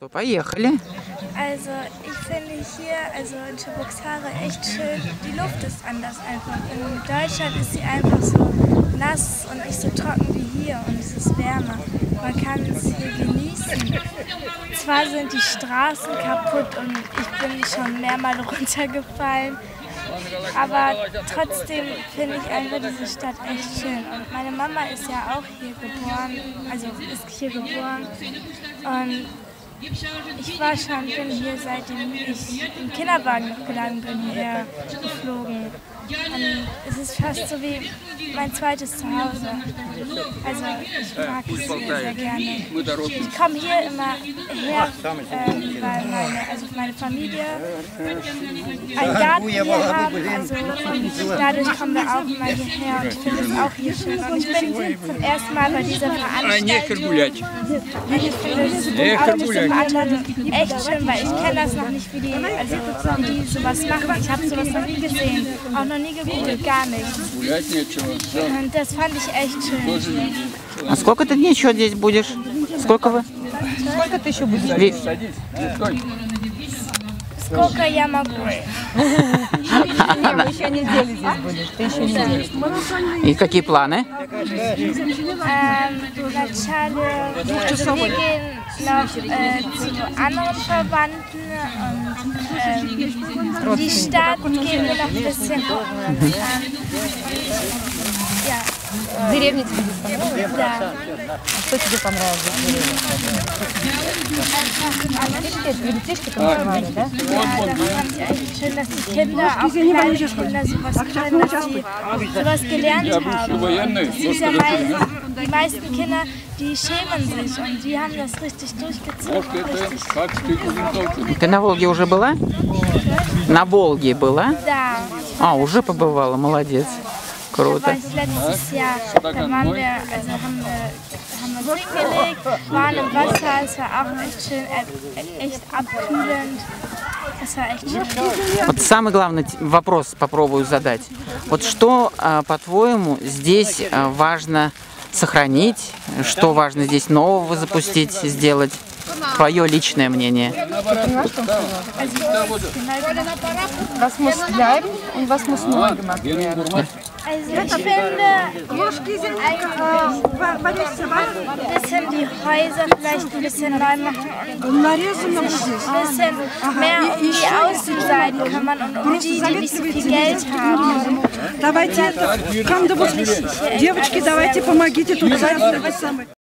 Поехали. Also ich finde hier, also in Cheboksary echt schön, die Luft ist anders einfach. In Deutschland ist sie einfach so nass und nicht so trocken wie hier und es ist wärmer. Man kann es hier genießen. Zwar sind die Straßen kaputt und ich bin schon mehrmals runtergefallen, aber trotzdem finde ich einfach diese Stadt echt schön. Und meine Mama ist ja auch hier geboren, also ist hier geboren und ich bin hier seitdem ich im Kinderwagen noch gelandet bin, hierher geflogen. Und es ist fast so wie mein zweites Zuhause. Also ich mag es hier sehr gerne. Ich komme hier immer her, weil meine Familie einen Garten hier haben. Also dadurch kommen wir auch immer hierher und ich finde es auch hier schön. Und ich bin zum ersten Mal bei dieser Veranstaltung. Und ich finde diese Veranstaltung echt schön, weil ich kenne das noch nicht, wie die sowas machen. Ich habe sowas noch nie gesehen, auch noch nie gegoogelt, gar nichts. Und das fand ich echt schön. А сколько ты дней еще здесь будешь? Сколько вы? Сколько ты еще будешь здесь? Сколько я могу. Мы еще неделю здесь будешь. Ты еще неделю. И какие планы? Wir gehen noch zu anderen Verwandten und die Stadt gehen wir noch ein bisschen gucken. Ja. Деревня тебе здесь понравилась? Да. Что тебе понравилось в деревне? Ребятишки танцевали, да? Ja, das fand ich echt schön, dass die Kinder, auch kleine Kinder, sowas können, dass die sowas gelernt haben. Das ist ja die meisten Kinder, die schämen sich und die haben das richtig durchgezogen. Ты на Волге уже была? На Волге была? Da. А, уже побывала, молодец. Da Круто. war ich letztes Jahr, da waren wir, also haben wir uns hingelegt, waren im Wasser, es war auch echt schön, echt abkühlend, es war echt schön. Вот самый главный вопрос попробую задать. Вот что, по-твоему, здесь важно сохранить, что важно здесь нового запустить, сделать? Твое личное мнение. Was muss bleiben und was muss neu gemacht werden? Also ich finde ein bisschen die Häuser vielleicht ein bisschen neu machen und ein bisschen mehr um die Außenseiten kümmern und um die, die nicht so viel Geld haben. Давайте, девочки, давайте помогите тут.